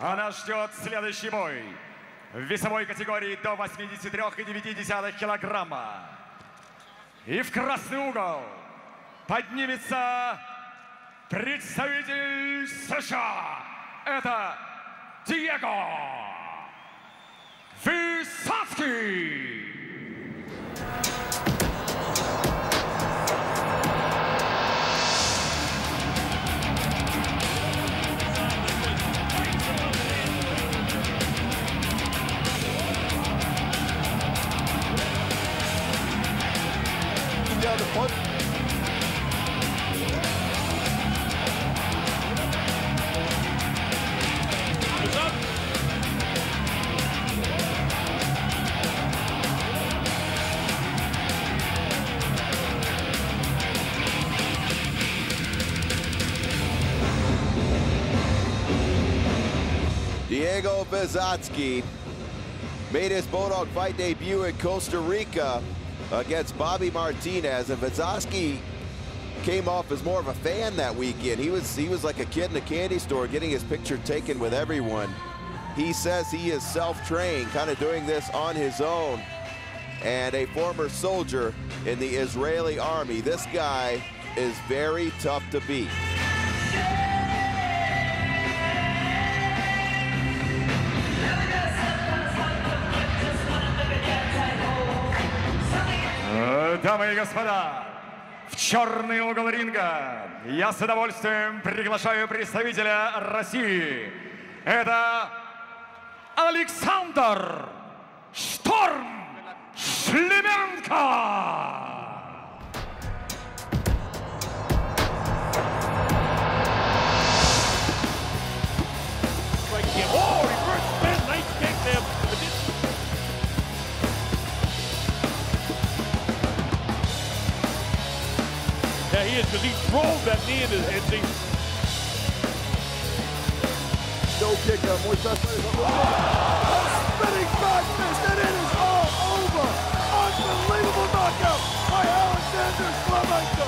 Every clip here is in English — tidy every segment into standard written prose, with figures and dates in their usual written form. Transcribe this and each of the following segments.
А нас ждет следующий бой в весовой категории до 83,9 килограмма. И в красный угол поднимется представитель США. Это Диего Висоцкий. Down the front. What's up? Diego Wysocki made his Bodog fight debut in Costa Rica against Bobby Martinez, and Wysocki came off as more of a fan that weekend. He was like a kid in a candy store getting his picture taken with everyone. He says he is self-trained, kind of doing this on his own, and a former soldier in the Israeli army. This guy is very tough to beat. Дамы и господа, в черный угол ринга я с удовольствием приглашаю представителя России. Это Александр «Шторм» Шлеменко. Yeah, he is, because he drove that knee into his head. No kick, more touch. Spinning back fist, and it is all over. Unbelievable knockout by Alexander Шлеменко.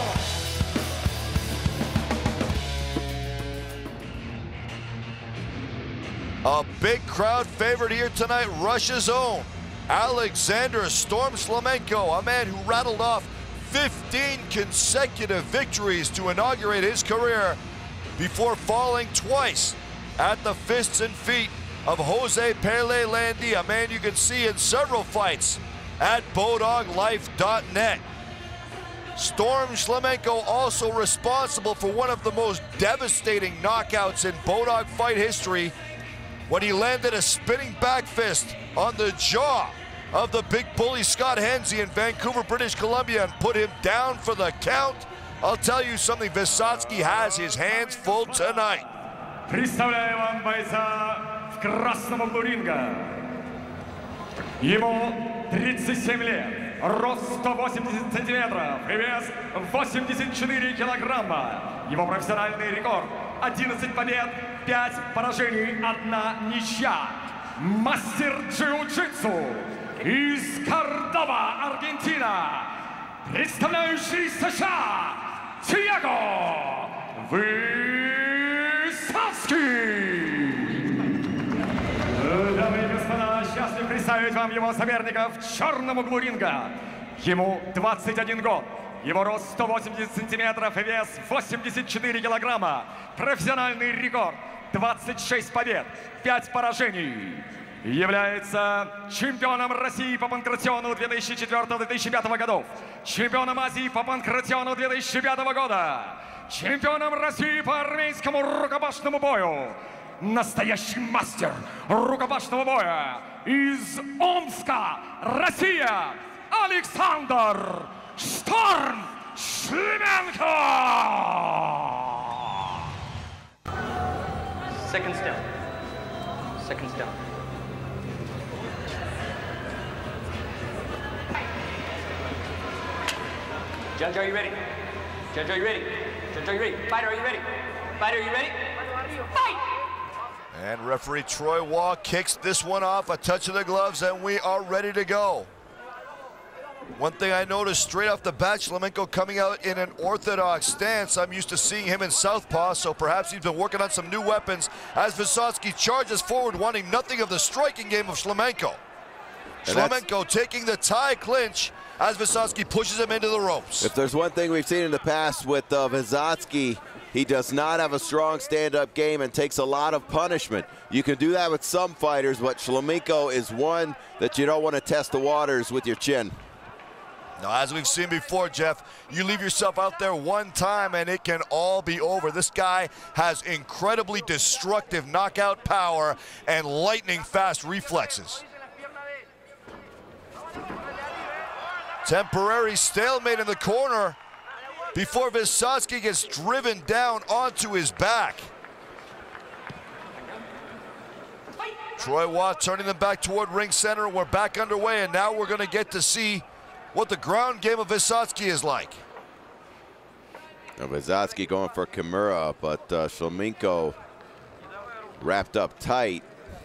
A big crowd favorite here tonight, Russia's own Alexander "Storm" Шлеменко, a man who rattled off 15 consecutive victories to inaugurate his career before falling twice at the fists and feet of Jose Pele Landi, a man you can see in several fights at BodogLife.net. Storm Шлеменко also responsible for one of the most devastating knockouts in Bodog fight history when he landed a spinning back fist on the jaw of the big bully Scott Henze in Vancouver, British Columbia, and put him down for the count. I'll tell you something, Wysocki has his hands full tonight. Представляю вам бойца в красном углу ринга. Ему 37 лет, рост 180 сантиметров и вес 84 килограмма. Его профессиональный рекорд – 11 побед, 5 поражений, 1 ничья. Мастер джиу-джитсу из Кордова, Аргентина, представляющий США, Диего Висоцкий. Дамы и господа, счастлив представить вам его соперника в черном углу ринга. Ему 21 год, его рост 180 сантиметров и вес 84 килограмма. Профессиональный рекорд – 26 побед, 5 поражений. Является чемпионом России по панкратиону 2004-2005 годов, чемпионом Азии по панкратиону 2005 года, чемпионом России по армейскому рукопашному бою, настоящий мастер рукопашного боя из Омска, Россия, Александр «Шторм» Шлеменко. Seconds down. Seconds down. Judge, are you ready? Judge, are you ready? Judge, are you ready? Fighter, are you ready? Fighter, are you ready? Fight! And referee Troy Waugh kicks this one off, a touch of the gloves, and we are ready to go. One thing I noticed straight off the bat, Shlemenko coming out in an orthodox stance. I'm used to seeing him in southpaw, so perhaps he's been working on some new weapons as Visotsky charges forward, wanting nothing of the striking game of Shlemenko. Shlemenko taking the tie clinch as Visotsky pushes him into the ropes. If there's one thing we've seen in the past with Visotsky, he does not have a strong stand-up game and takes a lot of punishment. You can do that with some fighters, but Shlemenko is one that you don't want to test the waters with your chin. Now, as we've seen before, Jeff, you leave yourself out there one time and it can all be over. This guy has incredibly destructive knockout power and lightning fast reflexes. Temporary stalemate in the corner before Visotsky gets driven down onto his back. Troy Watt turning them back toward ring center. We're back underway, and now we're going to get to see what the ground game of Visotsky is like. Now Visotsky going for Kimura, but Shlemenko wrapped up tight.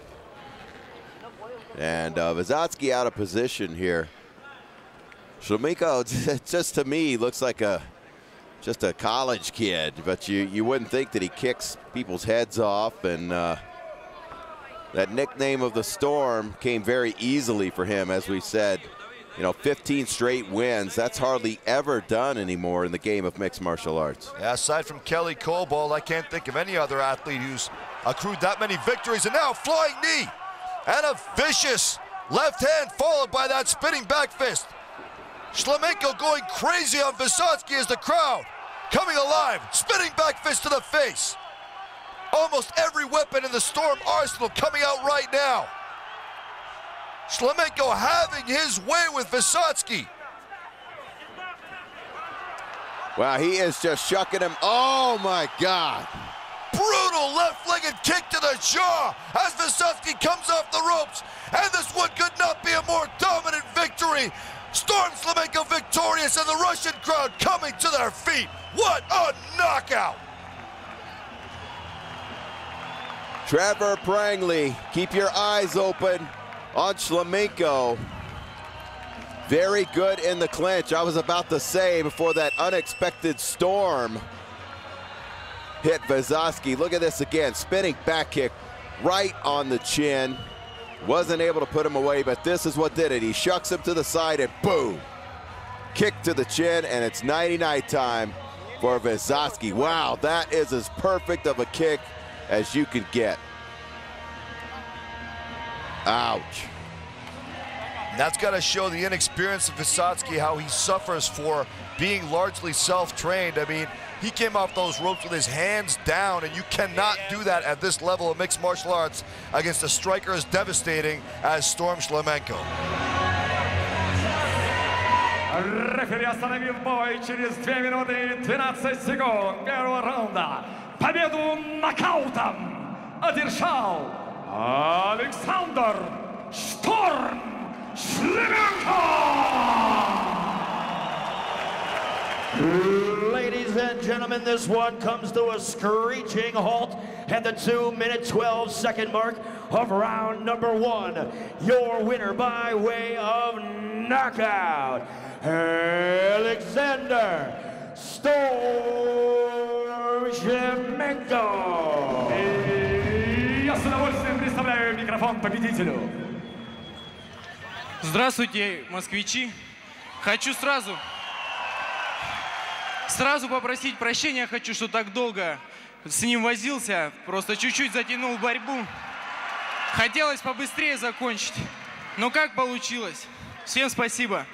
And Visotsky out of position here. Shlemenko, just to me, looks like just a college kid, but you wouldn't think that he kicks people's heads off, and that nickname of the Storm came very easily for him, as we said. You know, 15 straight wins. That's hardly ever done anymore in the game of mixed martial arts. Yeah, aside from Kelly Cobalt, I can't think of any other athlete who's accrued that many victories. And now flying knee and a vicious left hand followed by that spinning back fist. Shlemenko going crazy on Visotsky as the crowd coming alive. Spinning back fist to the face. Almost every weapon in the Storm arsenal coming out right now. Shlemenko having his way with Visotsky. Wow, he is just shucking him. Oh my God. Brutal left-legged kick to the jaw as Visotsky comes off the ropes. And this one could not be a more dominant victory. Storm Shlemenko victorious and the Russian crowd coming to their feet. What a knockout. Trevor Prangley, keep your eyes open on Shlemenko. Very good in the clinch. I was about to say, before that unexpected storm hit Visotsky. Look at this again, spinning back kick right on the chin. Wasn't able to put him away, but this is what did it. He shucks him to the side and boom. Kick to the chin, and it's nighty-night time for Visotsky. Wow, that is as perfect of a kick as you can get. Ouch. That's got to show the inexperience of Visotsky, how he suffers for being largely self-trained. I mean, he came off those ropes with his hands down, and you cannot do that at this level of mixed martial arts against a striker as devastating as Storm Shlemenko. Рефери остановил бой через 2 минуты и 12 секунд первого раунда. Победу нокаутом одержал Alexander Storm Shlemenko! Ladies and gentlemen, this one comes to a screeching halt at the 2-minute 12-second mark of round number 1. Your winner by way of knockout, Alexander Storm Shlemenko. Я с удовольствием представляю микрофон победителю. Здравствуйте, москвичи. Хочу сразу попросить прощения. Хочу, что так долго с ним возился. Просто чуть-чуть затянул борьбу. Хотелось побыстрее закончить. Но как получилось? Всем спасибо.